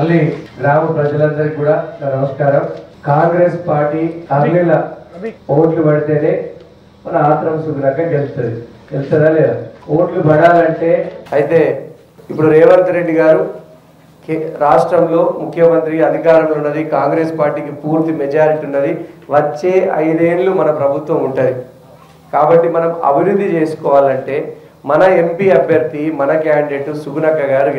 Early గ్రామ ప్రజలందరికీ కూడా నమస్కారం. కాంగ్రెస్ పార్టీ అర్లిల ఓట్లు పడితేనే మన ఆత్రం సుగుణంగా గెలుస్తుందా లేదా? ఓట్లు పడాలంటే అయితే ఇప్పుడు రేవంత్ రెడ్డి గారు రాష్ట్రంలో ముఖ్యమంత్రి అధికారంలో ఉన్నది, కాంగ్రెస్ పార్టీకి పూర్తి మెజారిటీ ఉన్నది. వచ్చే 5 ఏళ్ళు మన ప్రభుత్వం ఉంటుంది. కాబట్టి మనం అభివృద్ధి చేసుకోవాలంటే మన ఎంపీ అభ్యర్థి, మన క్యాండిడేట్ సుగుణక్క గారు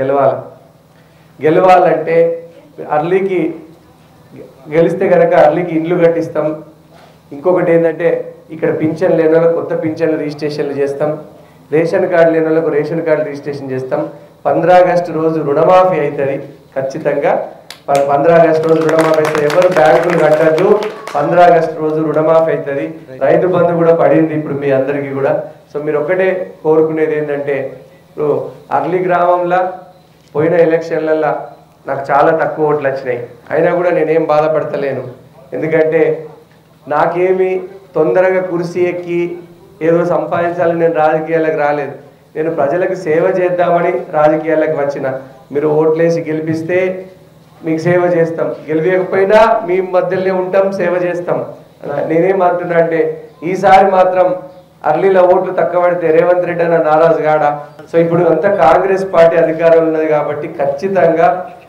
గెలవాలంటే అర్లీకి గెలిస్తే కనుక అర్లీకి ఇండ్లు కట్టిస్తాం. ఇంకొకటి ఏంటంటే ఇక్కడ పింఛన్ లేని వాళ్ళకి కొత్త పింఛన్లు రిజిస్ట్రేషన్లు చేస్తాం. రేషన్ కార్డు లేని వాళ్ళకు రేషన్ కార్డు రిజిస్ట్రేషన్ చేస్తాం. 15 ఆగస్టు రోజు రుణమాఫీ అవుతుంది. ఖచ్చితంగా 15 ఆగస్టు రోజు రుణమాఫీ అవుతుంది. ఎవరు బ్యాంకులు కట్టద్దు. 15 ఆగస్టు రోజు రుణమాఫీ అవుతుంది. రైతు బంధు కూడా పడింది ఇప్పుడు మీ అందరికీ కూడా. సో మీరు ఒక్కటే కోరుకునేది ఏంటంటే, ఇప్పుడు అర్లీ గ్రామంలో పోయిన ఎలక్షన్లలో నాకు చాలా తక్కువ ఓట్లు వచ్చినాయి. అయినా కూడా నేనేం బాధపడతలేను. ఎందుకంటే నాకేమి తొందరగా కుర్చీ ఎక్కి ఏదో సంపాదించాలని నేను రాజకీయాలకు రాలేదు. నేను ప్రజలకు సేవ చేద్దామని రాజకీయాలకు వచ్చిన. మీరు ఓట్లేసి గెలిపిస్తే మీకు సేవ చేస్తాం, గెలిపకపోయినా మీ మధ్యలోనే ఉంటాం, సేవ చేస్తాం. నేనేమంటున్నా అంటే ఈసారి మాత్రం అర్లీలో ఓట్లు తక్కువ పడితే రేవంత్ రెడ్డి అన్న నారాజు కాడా? సో ఇప్పుడు అంతా కాంగ్రెస్ పార్టీ అధికారం ఉన్నది కాబట్టి ఖచ్చితంగా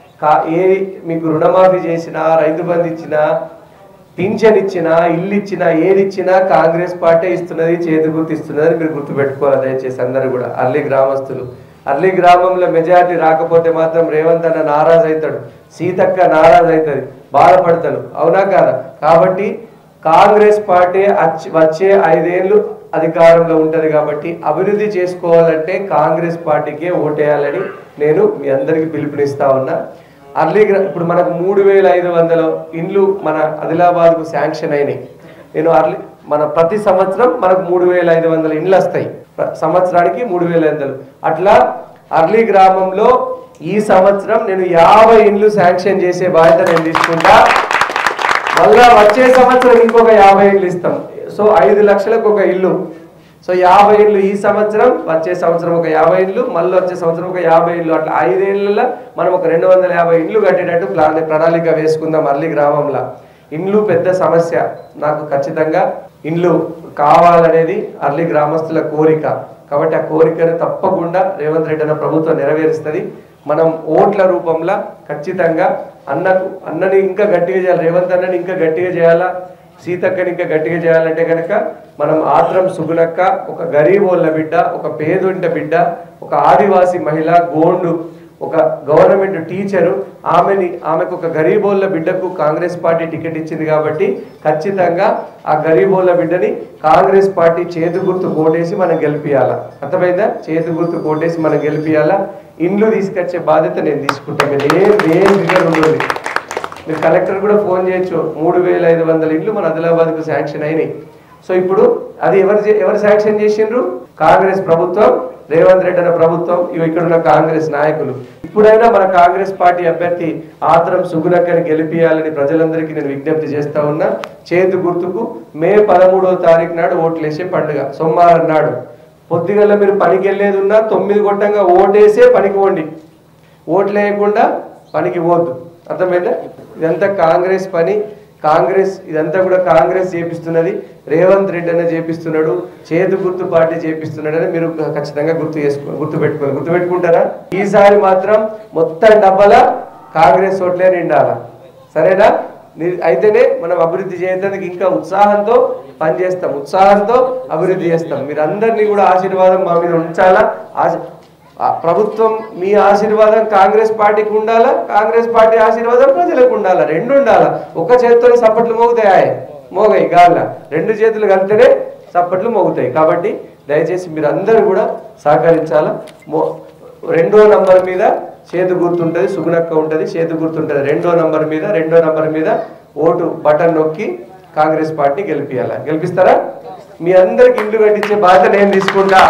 మీకు రుణమాఫీ చేసినా, రైతు బంధు ఇచ్చినా, పింఛన్ ఇచ్చినా, ఇల్లు ఇచ్చినా, ఏది ఇచ్చినా కాంగ్రెస్ పార్టీ ఇస్తున్నది, చేతి గుర్తు ఇస్తున్నది. మీరు గుర్తుపెట్టుకోవాలి దయచేసి అందరూ కూడా. అర్లీ గ్రామస్తులు, అర్లీ గ్రామంలో మెజారిటీ రాకపోతే మాత్రం రేవంత్ అన్న నారాజు అవుతాడు, సీతక్క నారాజు అవుతుంది, బాధపడతాడు. అవునా కాదా? కాబట్టి కాంగ్రెస్ పార్టీ వచ్చే 5 ఏళ్ళు అధికారంలో ఉంటుంది కాబట్టి అభివృద్ధి చేసుకోవాలంటే కాంగ్రెస్ పార్టీకే ఓటేయాలని నేను మీ అందరికీ పిలుపునిస్తా ఉన్నా. అర్లీ ఇప్పుడు మనకు 3500 ఇండ్లు మన ఆదిలాబాద్కు శాంక్షన్ అయినాయి. నేను మన ప్రతి సంవత్సరం మనకు 3500 ఇండ్లు వస్తాయి. సంవత్సరానికి 3500. అట్లా అర్లీ గ్రామంలో ఈ సంవత్సరం నేను 50 ఇండ్లు శాంక్షన్ చేసే బాధ్యత నేను తీసుకుంటా. మళ్ళా వచ్చే సంవత్సరం ఇంకొక 50 ఇండ్లు ఇస్తాం. సో 5 లక్షలకు ఒక ఇల్లు. సో 50 ఇండ్లు ఈ సంవత్సరం, వచ్చే సంవత్సరం ఒక 50 ఇండ్లు, మళ్ళీ వచ్చే సంవత్సరం ఒక 50 ఇండ్లు. అట్లా 5 ఏళ్ళలో మనం ఒక 250 ఇండ్లు కట్టేటట్టు ప్రణాళిక వేసుకుందాం. అర్లీ గ్రామంలో ఇండ్లు పెద్ద సమస్య. నాకు ఖచ్చితంగా ఇండ్లు కావాలనేది అర్లీ గ్రామస్తుల కోరిక. కాబట్టి ఆ కోరికను తప్పకుండా రేవంత్ రెడ్డి అన్న ప్రభుత్వం నెరవేరుస్తుంది. మనం ఓట్ల రూపంలో ఖచ్చితంగా అన్నని ఇంకా గట్టిగా చేయాలి, రేవంత్ అన్నని ఇంకా గట్టిగా చేయాలా, సీతక్కని ఇంకా గట్టిగా చేయాలంటే కనుక మనం ఆత్రం సుగుణక్క ఒక గరీబోళ్ళ బిడ్డ, ఒక పేదొంట బిడ్డ, ఒక ఆదివాసీ మహిళ, గోండు, ఒక గవర్నమెంట్ టీచరు, ఆమెకు ఒక గరీబోళ్ళ బిడ్డకు కాంగ్రెస్ పార్టీ టికెట్ ఇచ్చింది కాబట్టి ఖచ్చితంగా ఆ గరీబోళ్ళ బిడ్డని కాంగ్రెస్ పార్టీ చేతి గుర్తు కోటేసి మనం గెలిపియాలా. అర్థమైందా? చేతి గుర్తు కోటేసి మనం గెలిపియాలా. ఇండ్లు తీసుకొచ్చే బాధ్యత నేను తీసుకుంటాను. మీరు ఏం ఫిగర్ ఉండదు. మీరు కలెక్టర్ కూడా ఫోన్ చేయొచ్చు. 3500 ఇండ్లు మన ఆదిలాబాద్కు శాంక్షన్ అయినాయి. సో ఇప్పుడు అది ఎవరు శాంక్షన్ చేసిండ్రు? కాంగ్రెస్ ప్రభుత్వం, రేవంత్ రెడ్డి అన్న ప్రభుత్వం, ఇక్కడ ఉన్న కాంగ్రెస్ నాయకులు. ఇప్పుడైనా మన కాంగ్రెస్ పార్టీ అభ్యర్థి ఆత్రం సుగుణక్కని గెలిపియాలని ప్రజలందరికీ నేను విజ్ఞప్తి చేస్తా ఉన్నా. చేతి గుర్తుకు మే 13వ తారీఖు నాడు ఓట్లేసే పండుగ, సోమవారం నాడు పొద్దుగల మీరు పనికి వెళ్ళేది ఉన్నా 9 గొట్టంగా ఓటేసే పనికి పోండి. ఓట్లు వేయకుండా పనికి పోద్దు. అర్థమైందా? ఇదంతా కాంగ్రెస్ పని. ఇదంతా కూడా కాంగ్రెస్ చేపిస్తున్నది, రేవంత్ రెడ్డి అన్న చేపిస్తున్నాడు, చేతి గుర్తు పార్టీ చేపిస్తున్నాడని మీరు ఖచ్చితంగా గుర్తుపెట్టుకుంటారా? ఈసారి మాత్రం మొత్తం డబ్బల కాంగ్రెస్ ఓట్లే నిండాలా. సరేనా? అయితేనే మనం అభివృద్ధి చేయడానికి ఇంకా ఉత్సాహంతో పనిచేస్తాం, ఉత్సాహంతో అభివృద్ధి చేస్తాం. మీరందరినీ కూడా ఆశీర్వాదం మా మీద ఉంచాలా. ప్రభుత్వం మీ ఆశీర్వాదం కాంగ్రెస్ పార్టీకి ఉండాలా, కాంగ్రెస్ పార్టీ ఆశీర్వాదం ప్రజలకు ఉండాలా. 2 ఉండాలా. ఒక చేతితో సప్పట్లు మోగాయి గాళ్ళ, 2 చేతులు కలిపితేనే సప్పట్లు మోగుతాయి. కాబట్టి దయచేసి మీరు అందరూ కూడా సహకరించాలా. 2వ నంబర్ మీద చేతి గుర్తుంటుంది, సుగుణక్క ఉంటుంది, చేతి గుర్తుంటుంది. 2వ నంబర్ మీద ఓటు బటన్ నొక్కి కాంగ్రెస్ పార్టీ గెలిపియాలా. గెలిపిస్తారా? మీ అందరికి ఇండ్లు కట్టించే బాధ్యత నేను తీసుకుంటా.